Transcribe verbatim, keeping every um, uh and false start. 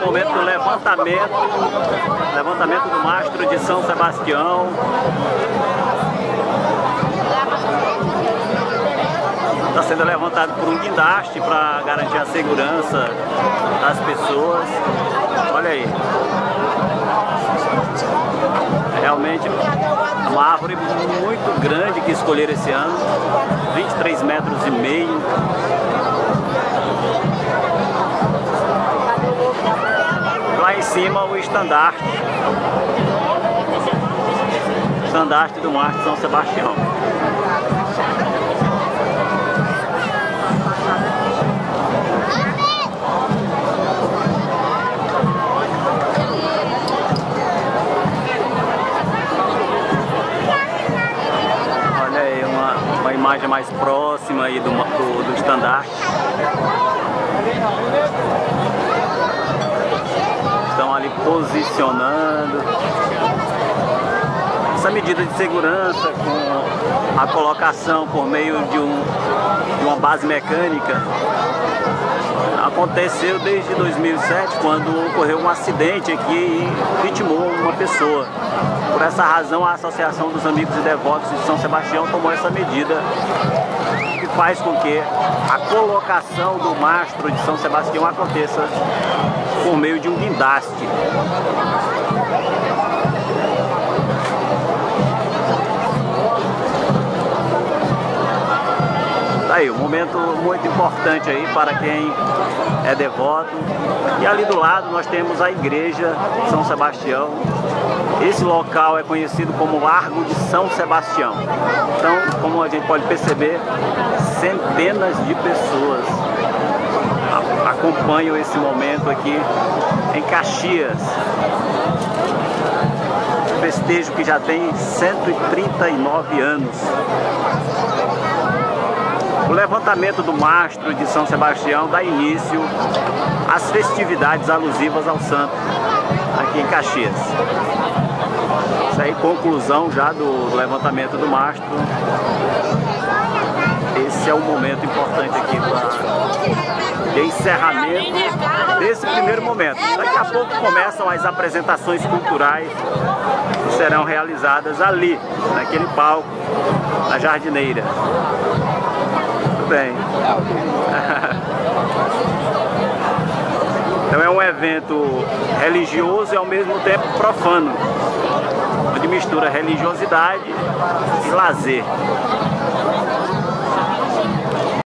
momento do levantamento, levantamento do mastro de São Sebastião. Está sendo levantado por um guindaste para garantir a segurança das pessoas. Olha aí. Realmente uma árvore muito grande que escolheram esse ano, vinte e três metros e meio. Lá em cima o estandarte, estandarte do mastro São Sebastião. Imagem mais próxima aí do, do, do estandarte. Estão ali posicionando. Essa medida de segurança com a colocação por meio de, um, de uma base mecânica aconteceu desde dois mil e sete, quando ocorreu um acidente aqui e vitimou uma pessoa. Por essa razão, a Associação dos Amigos e Devotos de São Sebastião tomou essa medida, que faz com que a colocação do mastro de São Sebastião aconteça por meio de um guindaste. Aí, um momento muito importante aí para quem é devoto. E ali do lado nós temos a igreja de São Sebastião. Esse local é conhecido como Largo de São Sebastião. Então, como a gente pode perceber, centenas de pessoas acompanham esse momento aqui em Caxias. Um festejo que já tem cento e trinta e nove anos. O levantamento do mastro de São Sebastião dá início às festividades alusivas ao santo aqui em Caxias. Isso aí, conclusão já do levantamento do mastro. Esse é o momento importante aqui para de encerramento desse primeiro momento. Daqui a pouco começam as apresentações culturais que serão realizadas ali, naquele palco, na jardineira. Bem. Então é um evento religioso e ao mesmo tempo profano, onde mistura religiosidade e lazer.